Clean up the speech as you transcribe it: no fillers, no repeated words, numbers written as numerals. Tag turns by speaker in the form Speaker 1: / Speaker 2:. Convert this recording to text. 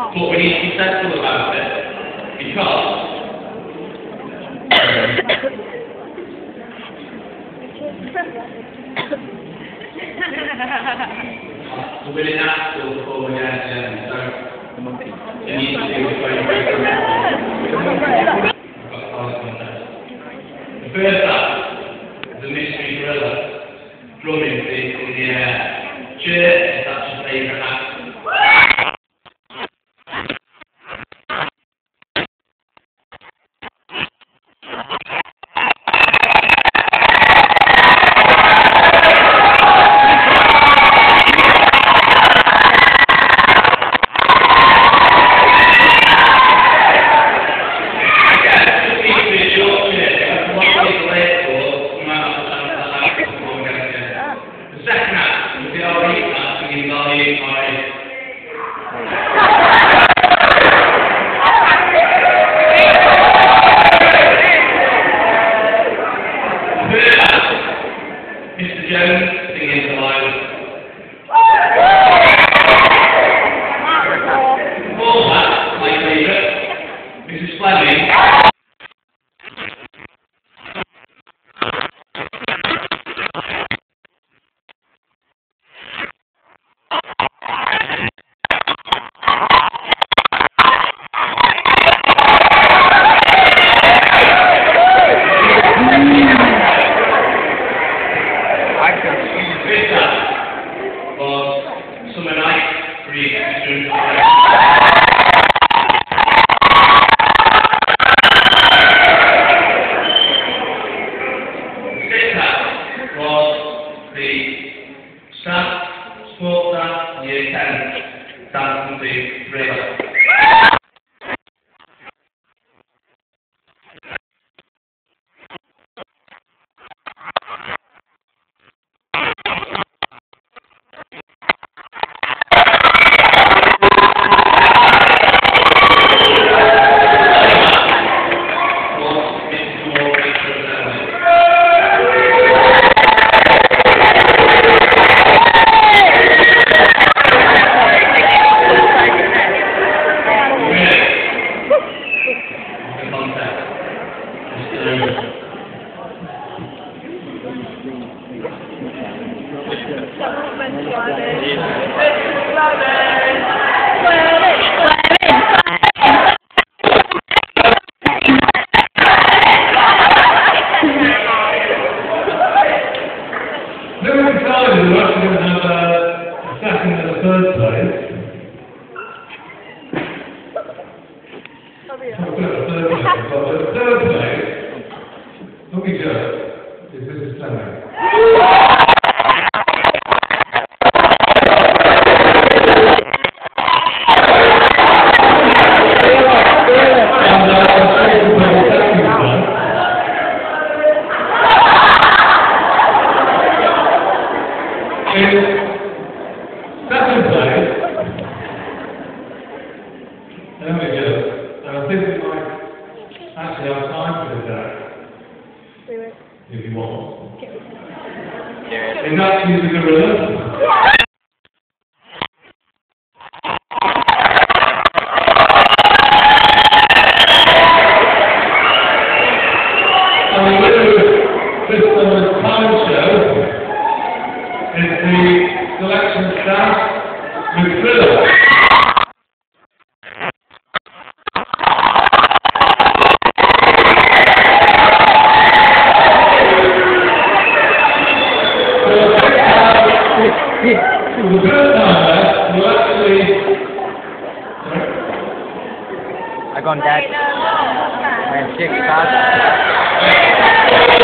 Speaker 1: But we need to be sensible about it, because we're winning that still before we get to them, so it needs to be a very, very good. The first act is a mystery gorilla drumming in the air. Church is actually favourite act. Mr. Jones singing the line. Before that, my favourite, Mrs. Fleming. Summer night, free students. Sixth act was the staff, sports staff, year 10, dancing the thriller.
Speaker 2: Second place, there we go. And I think we might actually have time for this act.
Speaker 3: Do it.
Speaker 2: If you want.
Speaker 3: Yeah.
Speaker 2: Is that using the rhythm? And the winner of this summer's talent show is the selection staff with Thriller. For the first time there, you actually... Sorry?
Speaker 4: I gone dead. I have 6 cards.